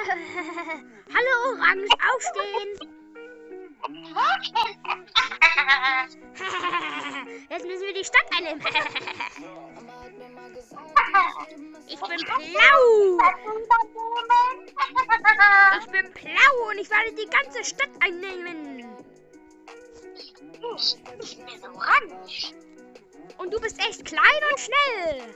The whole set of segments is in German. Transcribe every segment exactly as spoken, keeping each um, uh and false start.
Hallo Orange, aufstehen! Jetzt müssen wir die Stadt einnehmen. Ich bin blau! Ich bin blau und ich werde die ganze Stadt einnehmen. Ich bin orange. Und du bist echt klein und schnell.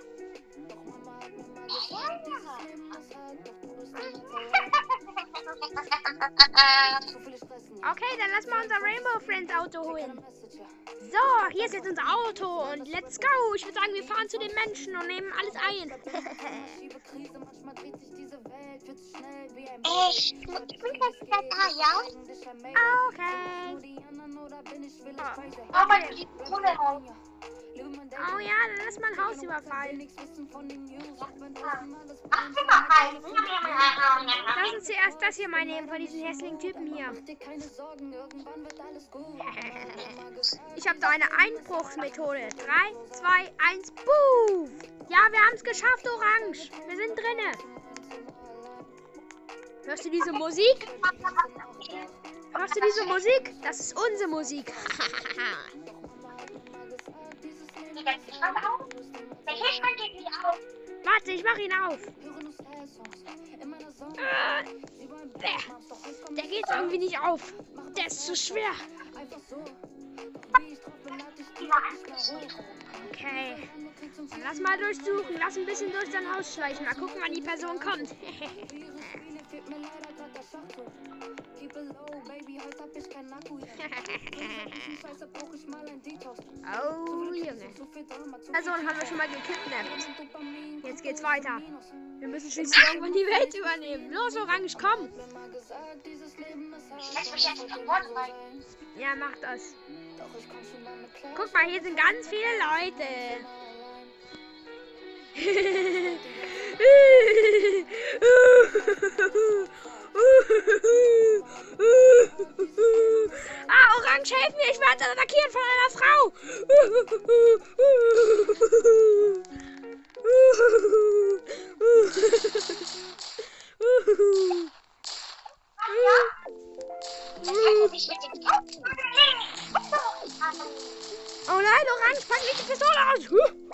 Okay, dann lass mal unser Rainbow Friends Auto holen. So, hier ist jetzt unser Auto und let's go. Ich würde sagen, wir fahren zu den Menschen und nehmen alles ein. Ich bin jetzt wieder da, ja? Okay. Oh, meine liebe Kohle raus. Oh ja, dann lass mal ein Haus überfallen. Ach, guck mal rein. Lass uns zuerst das hier mal nehmen von diesen hässlichen Typen hier. Ich habe da eine Einbruchsmethode. drei, zwei, eins, Buh! Ja, wir haben es geschafft, Orange. Wir sind drinne. Hörst du diese Musik? Hörst du diese Musik? Das ist unsere Musik. Der Kühlschrank auf? Der Kühlschrank geht nicht auf. Warte, ich mach ihn auf. Äh, der geht irgendwie nicht auf. Der ist zu schwer. Okay. Dann lass mal durchsuchen. Lass ein bisschen durch dein Haus schleichen. Mal gucken, wann die Person kommt. Oh, Junge. Person haben wir schon mal gekidnappt. Jetzt geht's weiter. Wir müssen schließlich irgendwann die Welt übernehmen. Los, Orange, komm. Ich lass mich jetzt von vorne rein. Ja, mach das. Guck mal, hier sind ganz viele Leute. Ah, Orange, helf mir, ich werde attackiert von einer Frau. Ich mit dem Kopf. Oh nein, Orange, pack nicht die Pistole aus.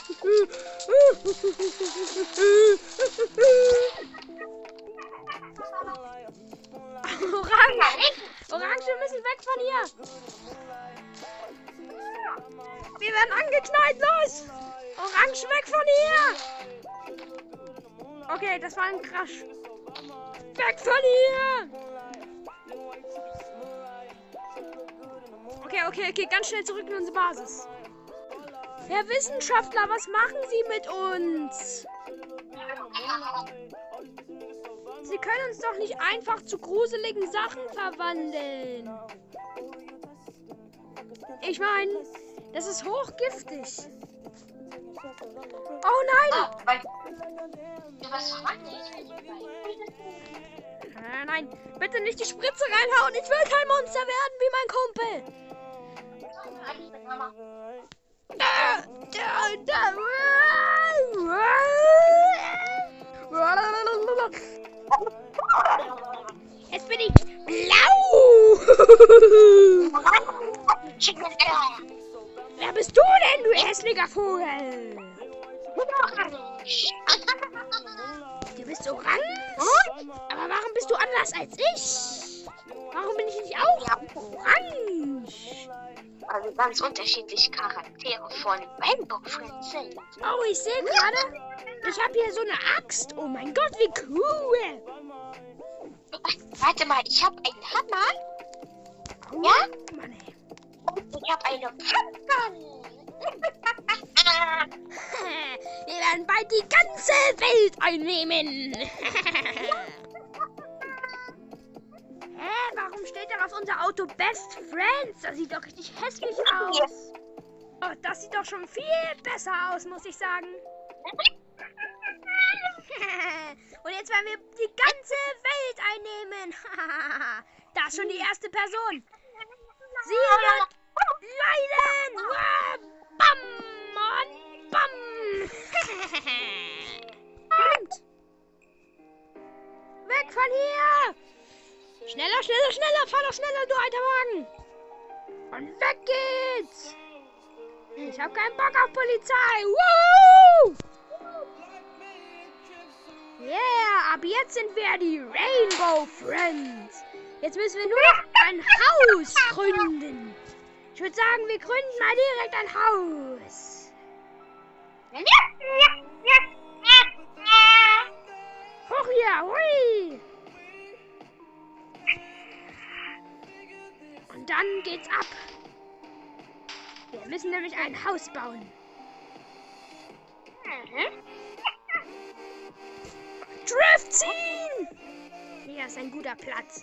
Orange, Orange, wir müssen weg von hier. Wir werden angeknallt, los. Orange, weg von hier. Okay, das war ein Crash. Weg von hier. Okay, okay, okay, ganz schnell zurück in unsere Basis. Herr Wissenschaftler, was machen Sie mit uns? Sie können uns doch nicht einfach zu gruseligen Sachen verwandeln. Ich meine, das ist hochgiftig. Oh nein! Oh, weil du was verwandelt. Äh, nein, bitte nicht die Spritze reinhauen. Ich will kein Monster werden wie mein Kumpel. Da, da, da. Jetzt bin ich blau. Wer bist du denn, du hässlicher Vogel? Du bist orange? Aber warum bist du anders als ich? Warum bin ich nicht auch orange? Also ganz unterschiedliche Charaktere von Rainbow Friends sind. Oh, ich sehe gerade, ich habe hier so eine Axt. Oh mein Gott, wie cool. Warte mal, ich habe einen Hammer. Oh, Ja? Mann, ey. Und ich habe eine Pumpgun. Wir werden bald die ganze Welt einnehmen. Hä, warum steht da auf unser Auto Best Friends? Das sieht doch richtig hässlich aus. Oh, das sieht doch schon viel besser aus, muss ich sagen. Und jetzt werden wir die ganze Welt einnehmen. Da ist schon die erste Person. Sie wird leiden. Wow, bam und bam. Und Weg von hier! Schneller, schneller, schneller! Fahr doch schneller, du alter Wagen! Und weg geht's! Ich hab keinen Bock auf Polizei! Woo! Yeah, ab jetzt sind wir die Rainbow Friends. Jetzt müssen wir nur noch ein Haus gründen. Ich würde sagen, wir gründen mal direkt ein Haus. Hoch hier, hui! Und dann geht's ab. Wir müssen nämlich ein Haus bauen. Drift ziehen! Hier ist ein guter Platz.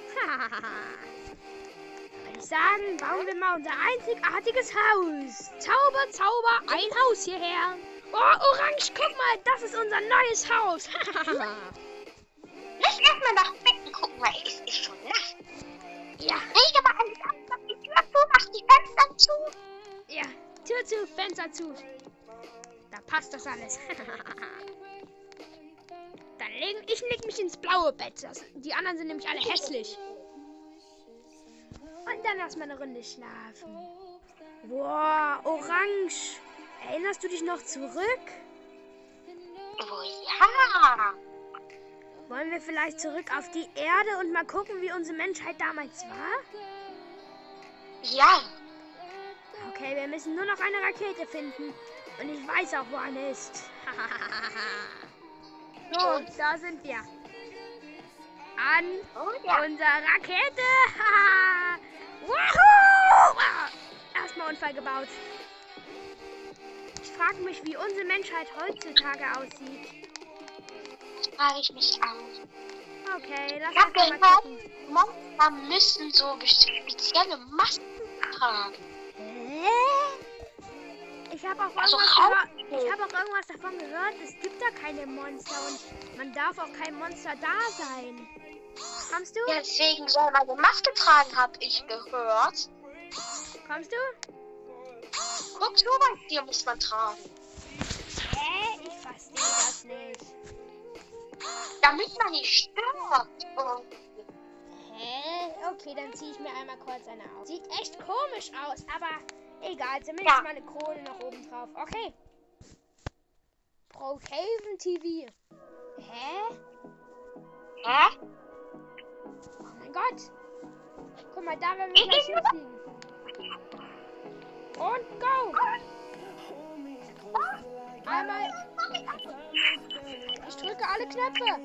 Würde ich sagen, bauen wir mal unser einzigartiges Haus. Zauber, Zauber, ein Haus hierher. Oh, Orange, guck mal, das ist unser neues Haus. Lass erstmal nach Betten gucken, weil es ist schon nass. Ja. Riech aber alles ab, mach die Tür zu, mach die Fenster zu. Ja, Tür zu, Fenster zu. Da passt das alles. Dann leg, ich leg mich ins blaue Bett. Das, die anderen sind nämlich alle hässlich. Und dann erstmal eine Runde schlafen. Boah, Orange. Erinnerst du dich noch zurück? Oh ja. Wollen wir vielleicht zurück auf die Erde und mal gucken, wie unsere Menschheit damals war? Ja. Okay, wir müssen nur noch eine Rakete finden. Und ich weiß auch, wo eine ist. So, da sind wir. An Oh ja. unserer Rakete. Wahoo! Erstmal Unfall gebaut. Ich frage mich, wie unsere Menschheit heutzutage aussieht. Das frage ich mich auch. Okay, lass Ich hab uns mal gehört, gucken. Monster müssen so spezielle Masken tragen. Hä? Ich habe auch, Also irgendwas Haut- gehört- ich hab auch irgendwas davon gehört, es gibt da keine Monster und man darf auch kein Monster da sein. Kommst du? Ja, deswegen soll man eine Maske tragen, habe ich gehört. Kommst du? Guck, so weit hier muss man tragen. Hä? Ich verstehe das nicht. Damit man nicht stirbt. Oh. Hä? Okay, dann ziehe ich mir einmal kurz eine aus. Sieht echt komisch aus, aber egal. Zumindest Ja. mal eine Krone noch oben drauf. Okay. Brookhaven T V. Hä? Hä? Oh mein Gott. Guck mal, da werden wir Ich gleich geh- hinfliegen. Und go! Einmal. Ich drücke alle Knöpfe.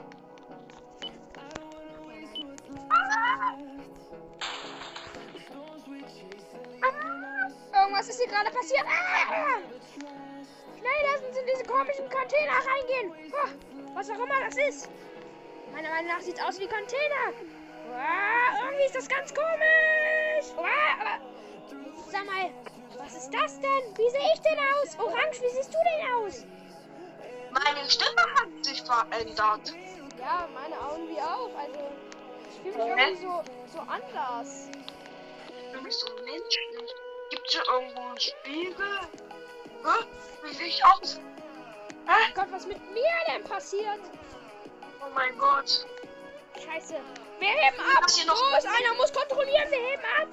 Irgendwas ist hier gerade passiert. Ah! Schnell, lassen Sie in diese komischen Container reingehen. Oh, was auch immer das ist. Meiner Meinung nach sieht es aus wie Container. Wow, irgendwie ist das ganz komisch. Wow, aber sag mal, was ist das denn? Wie sehe ich denn aus? Orange, wie siehst du denn aus? Meine Stimme hat sich verändert. Ja, meine Augen wie auch. Also, ich fühle mich Hä? irgendwie so, so anders. Ich bin nicht so menschlich. Gibt's hier irgendwo einen Spiegel? Hä? Wie sehe ich aus? Hä? Gott, was mit mir denn passiert? Oh mein Gott. Scheiße. Wir heben ab. Das hier noch- Los, einer muss kontrollieren. Wir heben ab.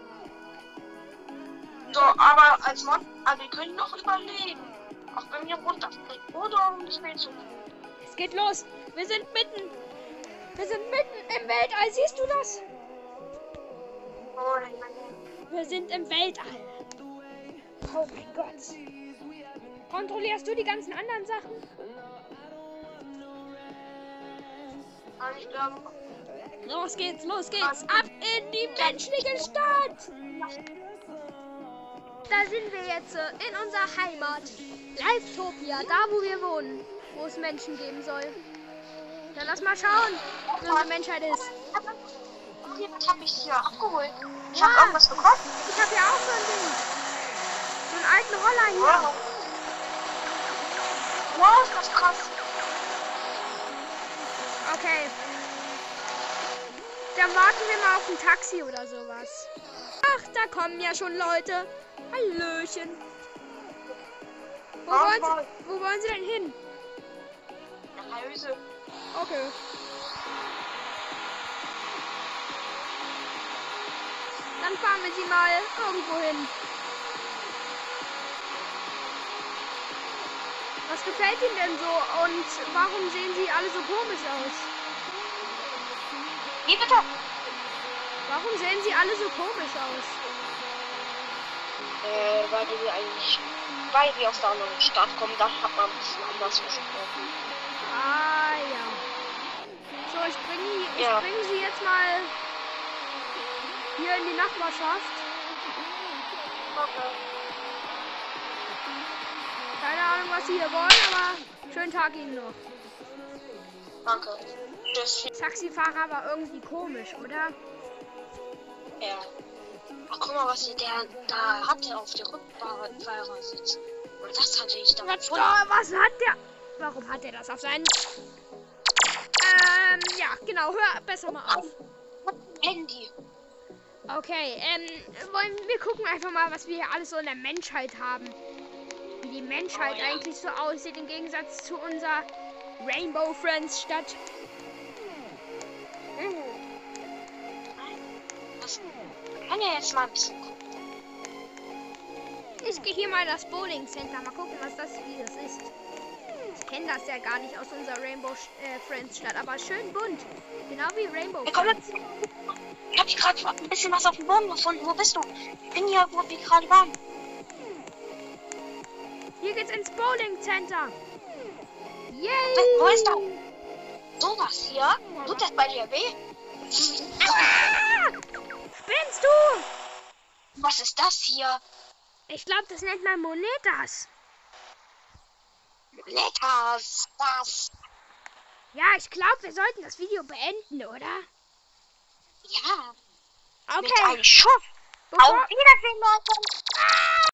So, aber als Mod, also wir können noch überleben. Auch wenn wir runterspringen. Oder um das Bild zu tun. Es geht los. Wir sind mitten. Wir sind mitten im Weltall. Siehst du das? Oh mein Gott. Wir sind im Weltall. Oh mein Gott. Kontrollierst du die ganzen anderen Sachen? Also ich glaube, Los geht's, los geht's. Ab in die menschliche Stadt. Da sind wir jetzt äh, in unserer Heimat. Livetopia, da wo wir wohnen. Wo es Menschen geben soll. Dann lass mal schauen, wie unsere Menschheit ist. jemand hat mich hier abgeholt. Ich Ja. habe irgendwas bekommen. Ich habe ja auch so ein Ding. So einen alten Roller hier. Wow. Wow, ist das krass. Okay. Dann warten wir mal auf ein Taxi oder sowas. Ach, da kommen ja schon Leute. Hallöchen. Wo Warte wollen, mal. Sie, wo wollen Sie denn hin? Nach Hause. Okay. dann fahren wir sie mal irgendwo hin. Was gefällt Ihnen denn so und warum sehen Sie alle so komisch aus? Wie bitte? Warum sehen Sie alle so komisch aus? Äh, weil wir eigentlich, weil wir aus der anderen Stadt kommen, da hat man ein bisschen anders gesprochen. Ah ja. So, ich bringe ich Ja. bring Sie jetzt mal hier in die Nachbarschaft. Okay. Keine Ahnung, was Sie hier wollen, aber schönen Tag Ihnen noch. Danke. Tschüss. Taxifahrer war irgendwie komisch, oder? Ja. Ach, guck mal, was der da hatte auf der Rückfahrersitz. Und das hatte ich da Was, gefunden. was hat der? Warum hat er das auf seinen... Ähm, ja, genau, hör besser mal auf. Handy. Okay, ähm, wollen wir gucken einfach mal, was wir hier alles so in der Menschheit haben. Wie die Menschheit Oh, ja. eigentlich so aussieht im Gegensatz zu unserer Rainbow Friends Stadt. Hm. Das kann ja jetzt mal ein bisschen gucken. Ich gehe hier mal in das Bowling Center. Mal gucken, was das wie das ist. Ich kenne das ja gar nicht aus unserer Rainbow äh, Friends Stadt, aber schön bunt. Genau wie Rainbow Wir kommen Friends. jetzt. Ich habe hier gerade ein bisschen was auf dem Boden gefunden. Wo bist du? Ich bin hier, wo wir gerade waren. Hier geht's ins Bowling Center. Wo, Yay! wo ist da? Sowas hier? Tut das bei dir weh? Ah! Spinnst du? Was ist das hier? Ich glaube, das nennt man Monetas. Letters. Was? Ja, ich glaube, wir sollten das Video beenden, oder? Ja. Mit Okay. einem Schuss. Bevor, Auf Wiedersehen, Leute.